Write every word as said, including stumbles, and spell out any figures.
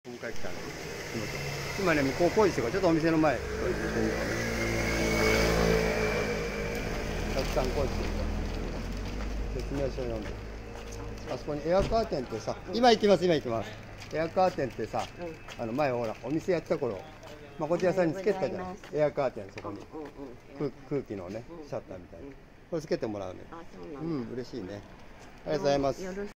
迎え来たんで、今ね、向こう工事してから、ちょっとお店の前、たくさん工事してるから、説明書を読んで、あそこにエアカーテンってさ、今行きます、今行きます。エアカーテンってさ、あの前ほら、お店やった頃、誠屋さんにつけたじゃん、エアカーテン、そこに、空空気のね、シャッターみたいな、これつけてもらうね。うん、嬉しいね。ありがとうございます。